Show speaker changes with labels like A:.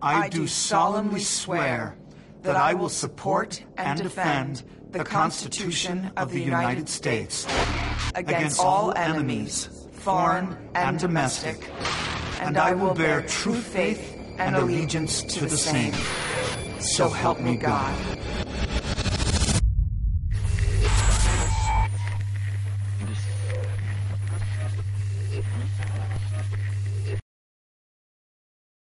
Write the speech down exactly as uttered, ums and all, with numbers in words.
A: I do solemnly swear that I will support and defend the Constitution of the United States against all enemies, foreign and domestic, and I will bear true faith and allegiance to the same. So help me God.